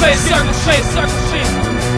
circle shit.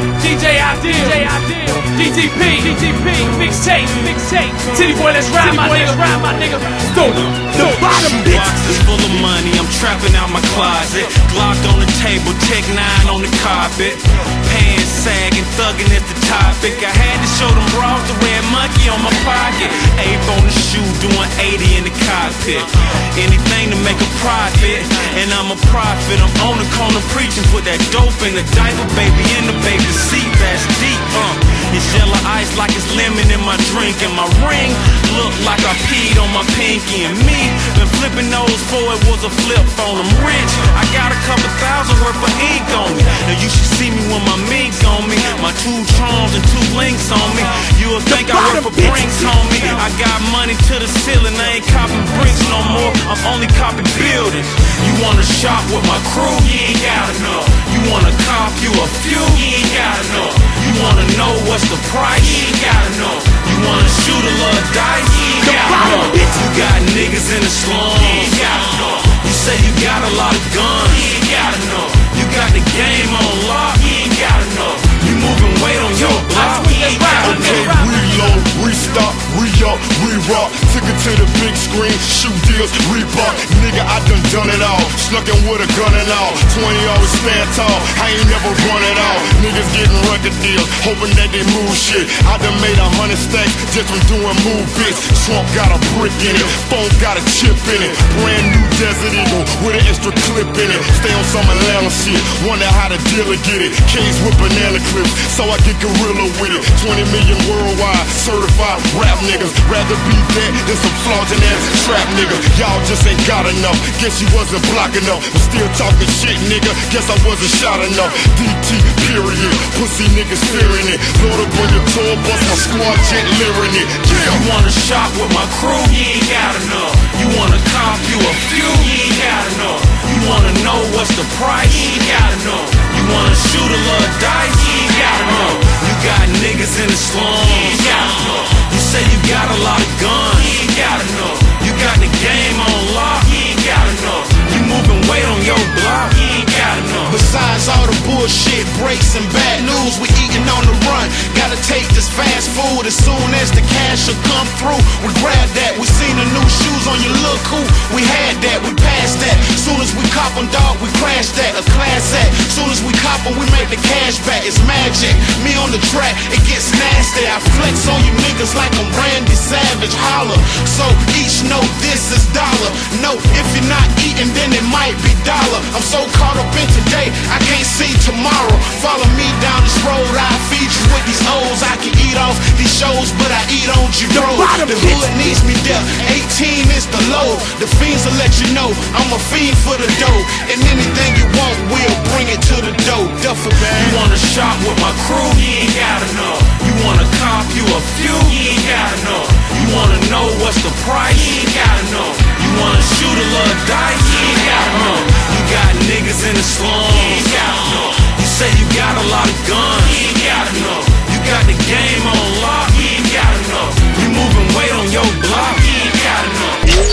DJ Ideal, DTP, mixtape, Titty boy, let's ride my nigga. The bottom boxes full of money, I'm trapping out my closet. Glock on the table, Tech 9 on the carpet. Pants sagging, thugging is the topic. I had to show them bras the red monkey on my pocket. Ape on the shoe, doing 80 in the cockpit. Anything to make a profit, and I'm a prophet. I'm on the corner preaching, put that dope in the diaper, baby, in the baby seat. That's deep, It's yellow ice like it's lemon in my drink. And my ring look like I peed on my pinky. And me, been flipping those for it was a flip phone. I'm rich, I got a couple thousand worth of ink on me. Now you should see me with my minks on me, my 2 charms and 2 links on me. You would think I work for Brinks, homie. I got money to the ceiling, I ain't copping bricks no more, I'm only copping buildings. You wanna shop with my crew? You ain't got enough. You wanna cop you a few? You ain't got enough. You wanna know what's the price? You ain't got enough. You wanna shoot a little dice? You ain't got enough. You got niggas in the slums? You ain't got enough. You say you got a lot of guns? You ain't got enough. You got the game on lock? You ain't got enough. You moving weight on your block? You ain't got enough. Okay, reload, restock, re-up, re-rock. Took it to the big screen, shoot deals, Reebok. Nigga, I done it all. Snuck in with a gun and all. 20 always stand tall, I ain't never run it all. Niggas getting record deals, hoping that they move shit. I done made 100 stacks just from doing move bits. Trump got a brick in it, phone got a chip in it. Brand new Desert Eagle with an extra clip in it. Stay on some Atlanta shit, wonder how the dealer get it. Cage with banana clips, so I get gorilla with it. 20 million worldwide, certified rap niggas. Rather be dead than some flaunting ass trap niggas. Y'all just ain't got enough, guess you wasn't block enough. I'm still talking shit, nigga, guess I wasn't shot enough. DT, period, pussy niggas fearing it. Load up on your tour bus, my squad jet leering it. Yeah. You wanna shop with my crew? You ain't got enough. You wanna cop you a few? You ain't got enough. You wanna know what's the price? You ain't got enough. You wanna shoot a little dice? You ain't got enough. You got niggas in the slums? You ain't got enough. You say you got a lot of guns? You ain't got enough. You got the game on lock? You ain't got enough. You moving weight on your block? You ain't got enough. Besides all the bullshit, breaks and bad news, we eating on the run. Gotta take this fast food as soon as the cash will come through. We grab that. We seen the new shoes on your look cool. We had that, we passed that. Soon as we cop 'em, dog, we crash that. A class act. Soon as we cop 'em, we make the cash back. It's magic. Me on the track, it gets nasty. I flex on you niggas like I'm Randy Savage. Holla. So each know this is dollar. No, if you're not eating, then it might be dollar. I'm so caught up in today, I can't see tomorrow. Follow me down this road, I feed you with these O's. I can eat off these shows, but I eat on Jiro. The hood needs me there, 18 is the low. The fiends will let you know, I'm a fiend for the dough. And anything you want, we'll bring it to the dough. Duffel bag. You wanna shop with my crew? You ain't got enough. You wanna cop you a few? You ain't got enough. You wanna know what's the price? You ain't got enough. You wanna shoot a little dice? You ain't got enough. You got niggas in the slums? You ain't got enough. You say you got a lot of guns? You ain't got enough. You got the game on lock? You ain't got enough. You moving weight on your block? You ain't got enough.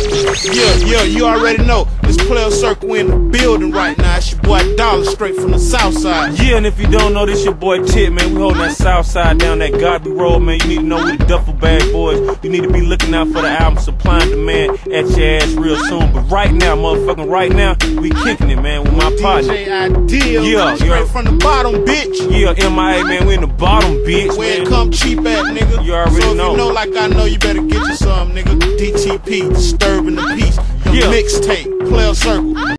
Yeah, you already know. It's Player Circle in the building right now. It's your boy Dollar, straight from the south side. Yeah, and if you don't know, this your boy Tip, man. We holding that south side down that Godby Road, man. You need to know we the Duffel Bag Boys. You need to be looking out for the album Supply and Demand at your ass real soon. But right now, motherfucking right now, we kicking it, man, with my partner. DJ Ideal, yeah, straight from the bottom, bitch. Yeah, MIA, man, we in the bottom, bitch. Where it come cheap at, nigga. You already so if know. you know like I know, you better get you some, nigga. DTP, Disturbing the Peace. Yeah. Mixtape, Player Circle.